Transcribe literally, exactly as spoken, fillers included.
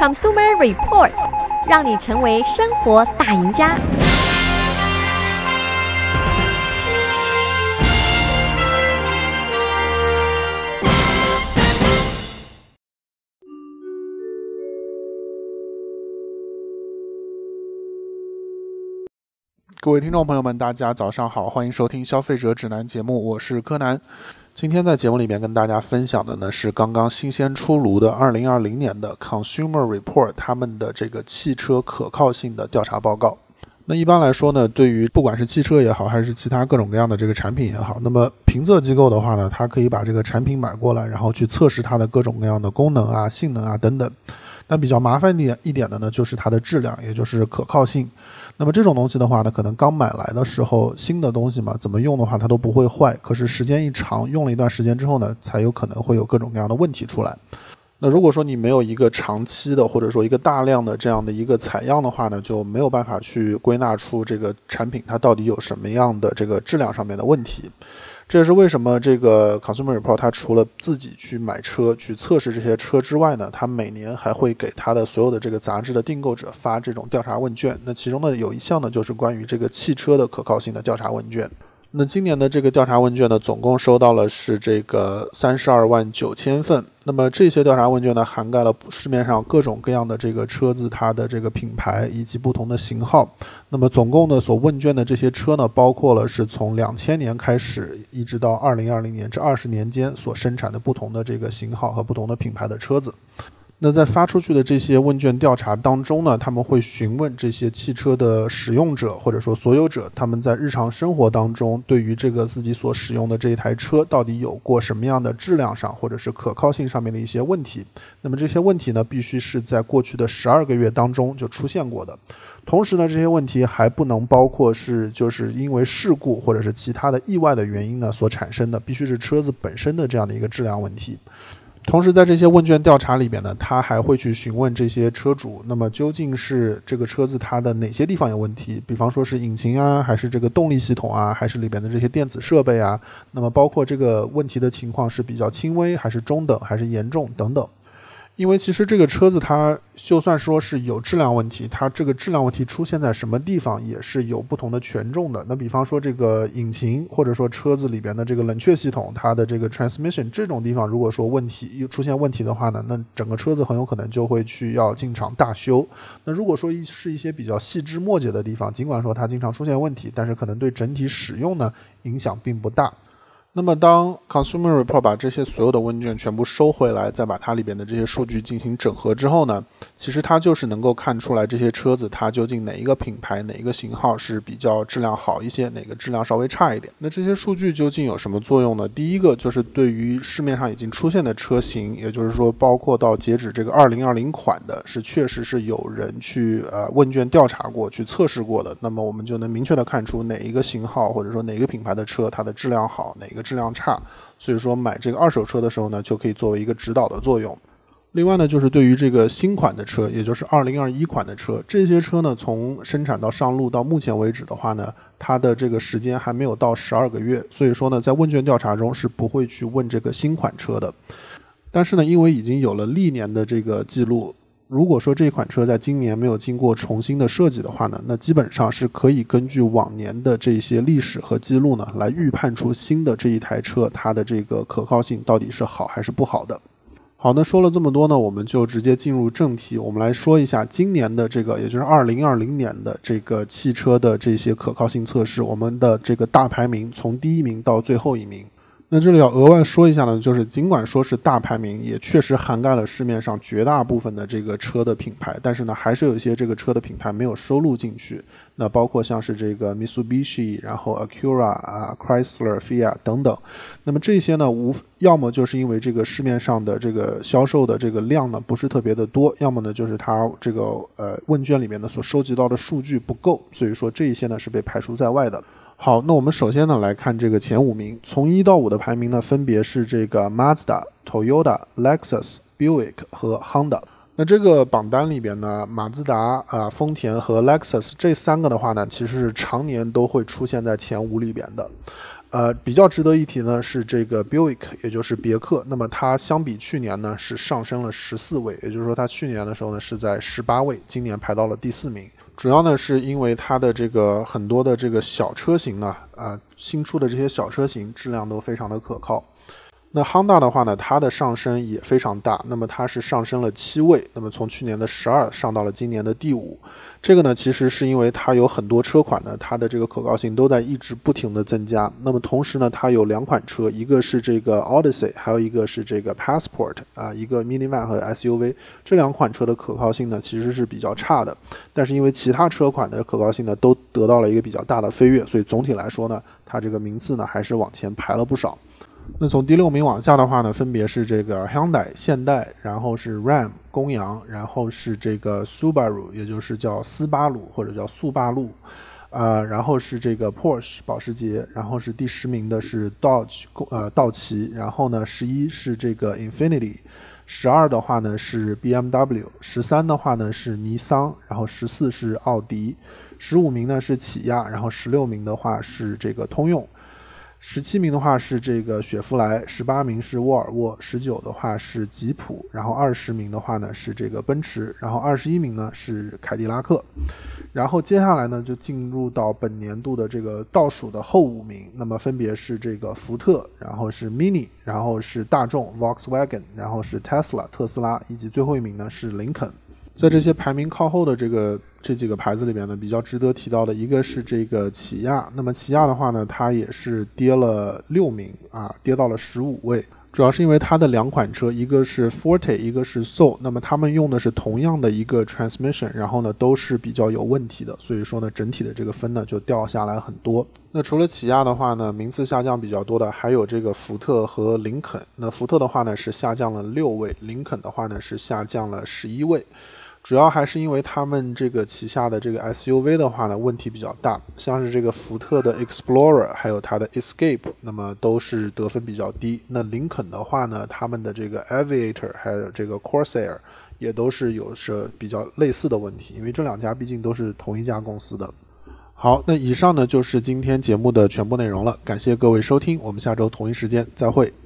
Consumer Report， 让你成为生活大赢家。 各位听众朋友们，大家早上好，欢迎收听消费者指南节目，我是柯南。今天在节目里面跟大家分享的呢是刚刚新鲜出炉的二零二零年的 Consumer Report 他们的这个汽车可靠性的调查报告。那一般来说呢，对于不管是汽车也好，还是其他各种各样的这个产品也好，那么评测机构的话呢，它可以把这个产品买过来，然后去测试它的各种各样的功能啊、性能啊等等。那比较麻烦一点一点的呢，就是它的质量，也就是可靠性。那么这种东西的话呢，可能刚买来的时候，新的东西嘛，怎么用的话它都不会坏。可是时间一长，用了一段时间之后呢，才有可能会有各种各样的问题出来。那如果说你没有一个长期的，或者说一个大量的这样的一个采样的话呢，就没有办法去归纳出这个产品它到底有什么样的这个质量上面的问题。这也是为什么这个 Consumer Report 它除了自己去买车去测试这些车之外呢，它每年还会给它的所有的这个杂志的订购者发这种调查问卷。那其中呢有一项呢就是关于这个汽车的可靠性的调查问卷。那今年的这个调查问卷呢，总共收到了是这个三十二万九千份。那么这些调查问卷呢，涵盖了市面上各种各样的这个车子，它的这个品牌以及不同的型号。那么总共呢，所问卷的这些车呢，包括了是从两千年开始，一直到二零二零年这二十年间所生产的不同的这个型号和不同的品牌的车子。那在发出去的这些问卷调查当中呢，他们会询问这些汽车的使用者或者说所有者，他们在日常生活当中对于这个自己所使用的这一台车到底有过什么样的质量上或者是可靠性上面的一些问题。那么这些问题呢，必须是在过去的十二个月当中就出现过的。同时呢，这些问题还不能包括是就是因为事故或者是其他的意外的原因呢所产生的，必须是车子本身的这样的一个质量问题。同时在这些问卷调查里边呢，他还会去询问这些车主，那么究竟是这个车子它的哪些地方有问题，比方说是引擎啊，还是这个动力系统啊，还是里边的这些电子设备啊，那么包括这个问题的情况是比较轻微还是中等还是严重等等。因为其实这个车子它就算说是有质量问题，它这个质量问题出现在什么地方也是有不同的权重的。那比方说这个引擎或者说车子里边的这个冷却系统，它的这个 transmission 这种地方如果说问题出现问题的话呢，那整个车子很有可能就会去要进厂大修。那如果说是一些比较细枝末节的地方，尽管说它经常出现问题，但是可能对整体使用呢影响并不大。那么当 Consumer Report 把这些所有的问卷全部收回来，再把它里边的这些数据进行整合之后呢，其实它就是能够看出来这些车子它究竟哪一个品牌哪一个型号是比较质量好一些，哪个质量稍微差一点。那这些数据究竟有什么作用呢？第一个就是对于市面上已经出现的车型，也就是说包括到截止这个二零二零款的，是确实是有人去呃问卷调查过去测试过的，那么我们就能明确的看出哪一个型号或者说哪个品牌的车它的质量好，哪个质量差，所以说买这个二手车的时候呢，就可以作为一个指导的作用。另外呢，就是对于这个新款的车，也就是二零二一款的车，这些车呢从生产到上路到目前为止的话呢，它的这个时间还没有到十二个月，所以说呢在问卷调查中是不会去问这个新款车的。但是呢，因为已经有了历年的这个记录，如果说这款车在今年没有经过重新的设计的话呢，那基本上是可以根据往年的这些历史和记录呢，来预判出新的这一台车它的这个可靠性到底是好还是不好的。好，那说了这么多呢，我们就直接进入正题，我们来说一下今年的这个，也就是二零二零年的这个汽车的这些可靠性测试，我们的这个大排名从第一名到最后一名。那这里要额外说一下呢，就是尽管说是大排名，也确实涵盖了市面上绝大部分的这个车的品牌，但是呢，还是有一些这个车的品牌没有收录进去。那包括像是这个 Mitsubishi， 然后 Acura 啊、Chrysler、Fiat 等等。那么这些呢，无要么就是因为这个市面上的这个销售的这个量呢不是特别的多，要么呢就是它这个呃问卷里面呢所收集到的数据不够，所以说这一些呢是被排除在外的。好，那我们首先呢来看这个前五名，从一到五的排名呢分别是这个 Mazda、Toyota、Lexus、Buick 和 Honda。那这个榜单里边呢，马自达、啊、丰田和 Lexus 这三个的话呢，其实是常年都会出现在前五里边的。 呃，比较值得一提呢是这个 Buick， 也就是别克，那么它相比去年呢是上升了十四位，也就是说它去年的时候呢是在十八位，今年排到了第四名。主要呢是因为它的这个很多的这个小车型呢，呃，新出的这些小车型质量都非常的可靠。那 Honda 的话呢，它的上升也非常大，那么它是上升了七位，那么从去年的十二上到了今年的第五。这个呢，其实是因为它有很多车款呢，它的这个可靠性都在一直不停的增加。那么同时呢，它有两款车，一个是这个 Odyssey， 还有一个是这个 Passport 啊，一个 minivan 和 S U V。这两款车的可靠性呢，其实是比较差的，但是因为其他车款的可靠性呢，都得到了一个比较大的飞跃，所以总体来说呢，它这个名次呢还是往前排了不少。那从第六名往下的话呢，分别是这个 Hyundai 现代，然后是 Ram 公羊，然后是这个 Subaru， 也就是叫斯巴鲁或者叫速霸路，呃，然后是这个 Porsche 保时捷，然后是第十名的是 Dodge 呃道奇，然后呢十一是这个 Infiniti， 十二的话呢是 B M W， 十三的话呢是尼桑，然后十四是奥迪，十五名呢是起亚，然后十六名的话是这个通用。十七名的话是这个雪佛兰，十八名是沃尔沃，十九的话是吉普，然后二十名的话呢是这个奔驰，然后二十一名呢是凯迪拉克。然后接下来呢就进入到本年度的这个倒数的后五名，那么分别是这个福特，然后是 Mini， 然后是大众 Volkswagen， 然后是 Tesla 特斯拉，以及最后一名呢是林肯。在这些排名靠后的这个这几个牌子里边呢，比较值得提到的一个是这个起亚。那么起亚的话呢，它也是跌了六名啊，跌到了十五位。主要是因为它的两款车，一个是 Forte， 一个是 Soul， 那么他们用的是同样的一个 transmission， 然后呢都是比较有问题的，所以说呢整体的这个分呢就掉下来很多。那除了起亚的话呢，名次下降比较多的还有这个福特和林肯。那福特的话呢是下降了六位，林肯的话呢是下降了十一位。主要还是因为他们这个旗下的这个 S U V 的话呢问题比较大，像是这个福特的 Explorer 还有它的 Escape， 那么都是得分比较低。那林肯的话呢，他们的这个 Aviator 还有这个 Corsair 也都是有着比较类似的问题，因为这两家毕竟都是同一家公司的。好，那以上呢就是今天节目的全部内容了，感谢各位收听，我们下周同一时间再会。